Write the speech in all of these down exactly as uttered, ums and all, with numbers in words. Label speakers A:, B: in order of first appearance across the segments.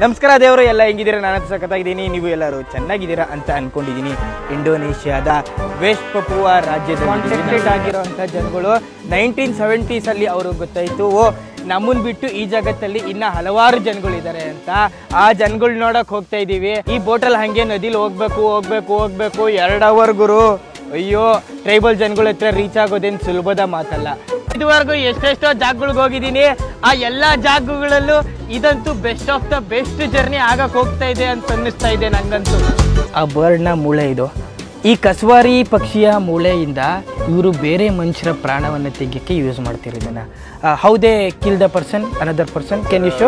A: ನಮಸ್ಕಾರ ದೇವರು, ಎಲ್ಲ ಹೆಂಗಿದ್ದೀರಾ? ನಾನು ಸಖತ್ತಾಗಿದ್ದೀನಿ, ನೀವು ಎಲ್ಲರೂ ಚೆನ್ನಾಗಿದ್ದೀರಾ ಅಂತ ಅನ್ಕೊಂಡಿದ್ದೀನಿ. ಇಂಡೋನೇಷ್ಯಾದ ವೆಸ್ಟ್ ಪಪುವಾ ರಾಜ್ಯದ ಕಾನ್ಸೆಂಟ್ರೇಟ್ ಆಗಿರೋಂಥ ಜನಗಳು ನೈನ್ಟೀನ್ ಸೆವೆಂಟೀಸಲ್ಲಿ ಅವ್ರಿಗೆ ಗೊತ್ತಾಯಿತು, ಓ ನಮ್ಮನ್ನು ಬಿಟ್ಟು ಈ ಜಗತ್ತಲ್ಲಿ ಇನ್ನು ಹಲವಾರು ಜನಗಳಿದ್ದಾರೆ ಅಂತ. ಆ ಜನಗಳು ನೋಡೋಕೆ ಹೋಗ್ತಾ ಇದ್ದೀವಿ. ಈ ಬೋಟಲ್ಲಿ ಹಾಗೆ ನದಿಲಿ ಹೋಗ್ಬೇಕು ಹೋಗ್ಬೇಕು ಹೋಗ್ಬೇಕು ಎರಡು ಅವರ್ ಗುರು. ಅಯ್ಯೋ, ಟ್ರೈಬಲ್ ಜನಗಳ ಹತ್ರ ರೀಚ್ ಆಗೋದೇನು ಸುಲಭದ ಮಾತಲ್ಲ. ಇದುವರೆಗೂ ಎಷ್ಟೆಷ್ಟೋ ಜಾಗಗಳಿಗೆ ಹೋಗಿದ್ದೀನಿ. ಆ ಎಲ್ಲ ಜಾಗಗಳಲ್ಲೂ ಇದಂತೂ best of the best journey ಆಗಕ್ಕೆ ಹೋಗ್ತಾ ಇದೆ ಅಂತ ಅನ್ನಿಸ್ತಾ ಇದೆ ನಂಗಂತೂ. ಆ ಬರ್ಡ್ನ ಮೂಳೆ ಇದು. ಈ ಕಸ್ವಾರಿ ಪಕ್ಷಿಯ ಮೂಳೆಯಿಂದ ಇವರು ಬೇರೆ ಮನುಷ್ಯರ ಪ್ರಾಣವನ್ನು ತೆಗಿಯೋಕ್ಕೆ ಯೂಸ್ ಮಾಡ್ತಿರೋದನ್ನ. How they kill the person another person, can you show?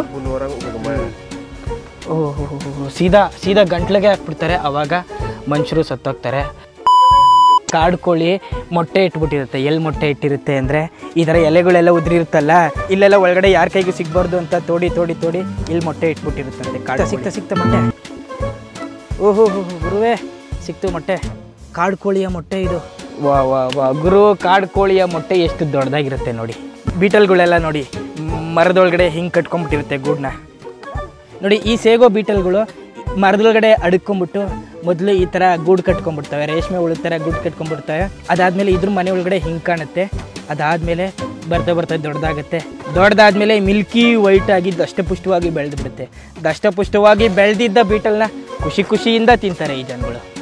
A: ಓಹೋ, ಸೀದಾ ಸೀದಾ ಗಂಟ್ಲಿಗೆ ಹಾಕ್ಬಿಡ್ತಾರೆ, ಅವಾಗ ಮನುಷ್ಯರು ಸತ್ತೋಗ್ತಾರೆ. ಕಾಡು ಕೋಳಿ ಮೊಟ್ಟೆ ಇಟ್ಬಿಟ್ಟಿರುತ್ತೆ. ಎಲ್ಲಿ ಮೊಟ್ಟೆ ಇಟ್ಟಿರುತ್ತೆ ಅಂದರೆ ಈ ಥರ ಎಲೆಗಳೆಲ್ಲ ಉದುರಿರುತ್ತಲ್ಲ, ಇಲ್ಲೆಲ್ಲ ಒಳಗಡೆ ಯಾರ ಕೈಗೂ ಸಿಗಬಾರ್ದು ಅಂತ ತೋಡಿ ತೋಡಿ ತೋಡಿ ಇಲ್ಲಿ ಮೊಟ್ಟೆ ಇಟ್ಬಿಟ್ಟಿರುತ್ತಂತೆ. ಕಾಡು ಸಿಕ್ತಾ ಸಿಕ್ತಾ ಮೊಟ್ಟೆ. ಓಹೋ ಹೋ ಗುರುವೇ, ಸಿಕ್ತು ಮೊಟ್ಟೆ. ಕಾಡು ಕೋಳಿಯ ಮೊಟ್ಟೆ ಇದು. ವಾ ವಾ ವಾ ಗುರು, ಕಾಡು ಕೋಳಿಯ ಮೊಟ್ಟೆ ಎಷ್ಟು ದೊಡ್ಡದಾಗಿರುತ್ತೆ ನೋಡಿ. ಬೀಟಲ್ಗಳೆಲ್ಲ ನೋಡಿ ಮರದೊಳಗಡೆ ಹಿಂಗೆ ಕಟ್ಕೊಂಡ್ಬಿಟ್ಟಿರುತ್ತೆ ಗೂಡನ್ನ ನೋಡಿ. ಈ ಸೇಗೋ ಬೀಟಲ್ಗಳು ಮರದೊಳಗಡೆ ಅಡ್ಕೊಂಬಿಟ್ಟು ಮೊದಲು ಈ ಥರ ಗೂಡು ಕಟ್ಕೊಂಡ್ಬಿಡ್ತವೆ, ರೇಷ್ಮೆ ಹುಳು ಥರ ಗೂಡು ಕಟ್ಕೊಂಡ್ಬಿಡ್ತವೆ. ಅದಾದಮೇಲೆ ಇದ್ರ ಮನೆ ಒಳಗಡೆ ಹಿಂಗೆ ಕಾಣುತ್ತೆ. ಅದಾದಮೇಲೆ ಬರ್ತಾ ಬರ್ತಾ ದೊಡ್ಡದಾಗುತ್ತೆ. ದೊಡ್ಡದಾದ್ಮೇಲೆ ಮಿಲ್ಕಿ ವೈಟ್ ಆಗಿ ದಷ್ಟಪುಷ್ಟವಾಗಿ ಬೆಳೆದು ಬಿಡುತ್ತೆ. ದಷ್ಟಪುಷ್ಟವಾಗಿ ಬೆಳೆದಿದ್ದ ಬೀಟಲ್ನ ಖುಷಿ ಖುಷಿಯಿಂದ ತಿಂತಾರೆ ಈ ಜನಗಳು.